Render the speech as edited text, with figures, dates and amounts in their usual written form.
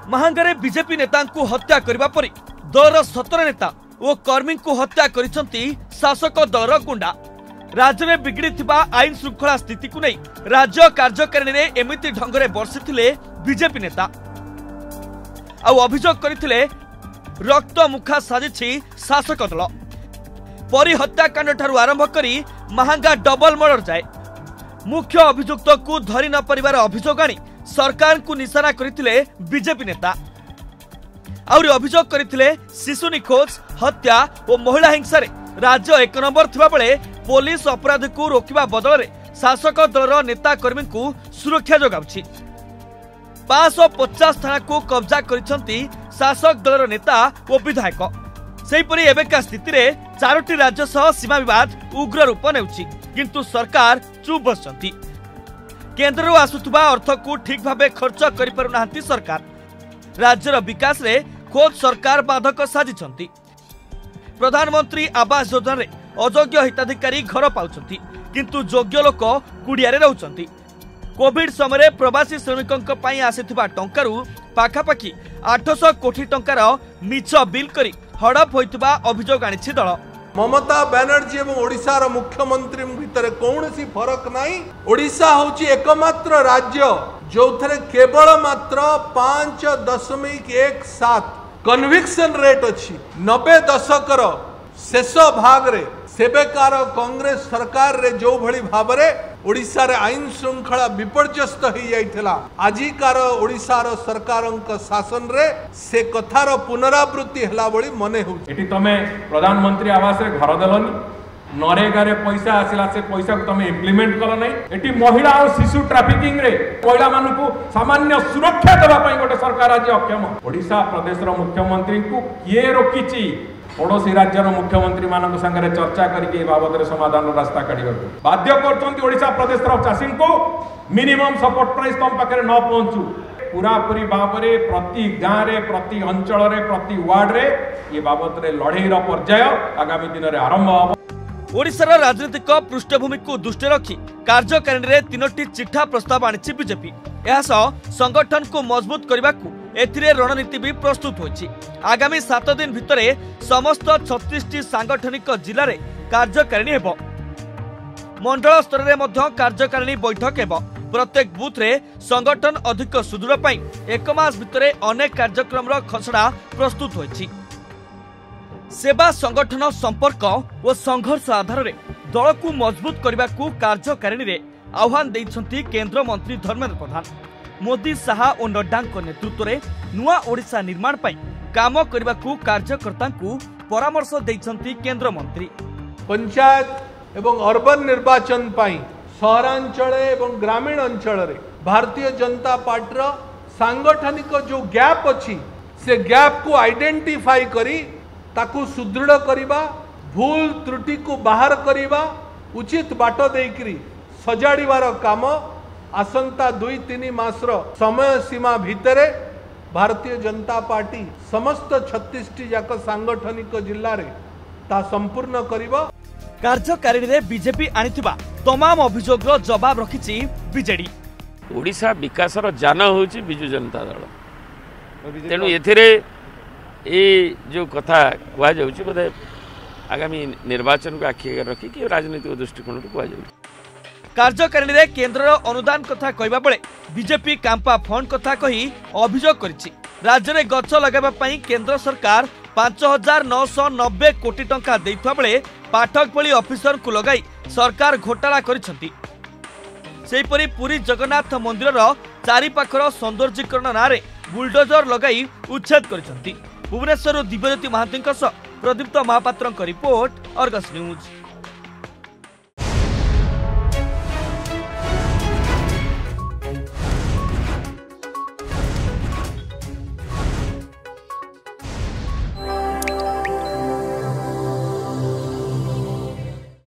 महांगारे BJP नेता को हत्या करबा परि दलर 17 नेता और कर्मी को हत्या करिसंती शासक दलर गुंडा। राज्य में बिगड़ी आईन श्रृंखला स्थिति को नहीं राज्य कार्यकारिणी रे एमिति ढंगरे बर्षिथिले बीजेपी नेता आउ अभियोग करथिले रक्त मुखा साजिछि शासक दल। परि हत्याकांड ठारू आरंभ करी महांगा डबल मर्डर जाए मुख्य अभियुक्त को धरी न परिवार अभियोग आनी सरकार को निशाना करथिले बीजेपी नेता। आउरी अभियोग करथिले शिशु निखोज हत्या और महिला हिंसा रे राज्य 1 नंबर थिबा बेले पुलिस अपराध को रोकिबा बदल में शासक दलर नेता कर्मी को सुरक्षा जोगाउछि। 550 थाना को कब्जा करिसंती शासक दलर नेता और विधायक। सेहीपरि एबेका स्थिति रे 4टी राज्य सह सीमा विवाद उग्र रूप नेउछि किंतु सरकार चुप बसंती। केंद्र आसुथुबा अर्थ को ठीक भाबे खर्च करि पारु नाहंती सरकार। राज्यर विकास रे खोद सरकार बाधक साजिछंती। प्रधानमंत्री आवास योजना रे अयोग्य हिताधिकारी घर पाउछंती किंतु योग्य लोक कुडिया रे रहउछंती। कोविड समय प्रवासी श्रमिकों पई आसिथिबा टंकारु पाखापाखी 800 कोटी टंकार मिछ बिल करी हड़प होइतिबा अभियोग आनिछि दल। ममता बनर्जी एवं ओडिशार मुख्यमंत्री भितर कौनसी फरक नहीं। ओडिशा होची एकमात्र राज्य जो केवल मात्र 5.17 कन्विक्शन रेट अच्छी। 90 दशकर शेष भाग रे सेबेकार कांग्रेस सरकार रे जो भली भाव रे ओडिशा रे आईन श्रृंखला विपर्यस्त हो जाइथिला आजिकार ओडिशार सरकारक शासन रे से कथार पुनरावृत्ति हला बळी मने हो। एटी तमे प्रधानमंत्री आवास रे घर देलनी नरेगा रे पैसा आसिला से पैसा को तमे इम्प्लीमेंट कल नहीं। एटी महिला और शिशु ट्रैफिकिंग रे महिला मानु को सामान्य सुरक्षा देबा पई गोटे सरकार आज अक्षम। ओडिशा प्रदेश रो मुख्यमंत्री को किए रोकिची पड़ोसी राज्यर मुख्यमंत्री मानक संगे चर्चा करके बाबद समाधान रास्ता काढ़ा बाध्य कर प्रदेश चाषी को मिनिमम सपोर्ट प्राइस तुम पाखे न पहुंचू पूरा पूरी भाव में प्रति गाँव रे प्रति अंचल रे प्रति वार्ड रे ये बाबद लड़ई पर्याय आगामी दिन में आरंभ हो। ओडिशार राजनीतिक पृष्ठभूमि को दृष्टि रखी कार्यकारिणी रे 3टी चिठा प्रस्ताव आनिछि बीजेपी। यह संगठन को मजबूत करने को एथिरे रणनीति भी प्रस्तुत होइछि। आगामी 7 दिन भितरे समस्त 36टी सांगठनिक जिले रे कार्यकारिणी हेबो। मंडल स्तर रे मध्य कार्यकारिणी बैठक हेबो। प्रत्येक बूथ रे संगठन अधिक सुदृढ़ पई 1 मास भितरे अनेक कार्यक्रम रो खसड़ा प्रस्तुत होइछि। सेवा संगठन संपर्क और संघर्ष आधार रे दल को मजबूत करने को कार्यकारिणी रे आह्वान देइछंती केंद्र मंत्री धर्मेंद्र प्रधान। मोदी शाह और नड्डा नेतृत्व में नुआ ओडिशा निर्माण पई काम करने को कार्यकर्ता को परामर्श देइछंती केंद्र मंत्री। पंचायत एवं अर्बन निर्वाचन पई सहरांचल एवं ग्रामीण अंचल रे भारतीय जनता पार्टी सांगठनिक जो गैप अच्छी से गैप को आइडेंटिफाई करी ताकू सुदृढ़ करिबा भूल त्रुटि को बाहर करिबा उचित बाट देकरी सजाड़ीबार काम आसंता 2-3 मासर समय सीमा भितरे भारतीय जनता पार्टी समस्त 36टी जाक सांगठनिक जिल्ला रे ता संपूर्ण करिबा। कार्यकारिणी रे बीजेपी आनिथिबा तमाम अभियोगरो जवाब रखिछि बीजेडी। ओडिशा विकासर जान होछि बिजु जनता दल तेणु एथिरे ए जो कथा कह जाउछि बोधे आगामी निर्वाचन को आखि रखी कि राजनीतिक दृष्टिकोण को कह जाउछि। कार्यकारिणी रे केंद्र अनुदान कथा कहबा बेले बीजेपी कांपा फंड कथा कही अभियोग करिछि। राज्य में गछ लगाबा पई केंद्र सरकार 5990 कोटी टंका देइथवा बेले पाठक भली ऑफिसर को लगाई सरकार घोटाला करिसंती। सेहीपरि पुरी जगन्नाथ मंदिर चारि पाखर सौंदर्यीकरण नारे बुलडोजर लगाई उच्छेद करिसंती। भुवनेश्वर दिव्यज्योति महांती प्रदीप्त महापात्र रिपोर्ट अर्गस न्यूज।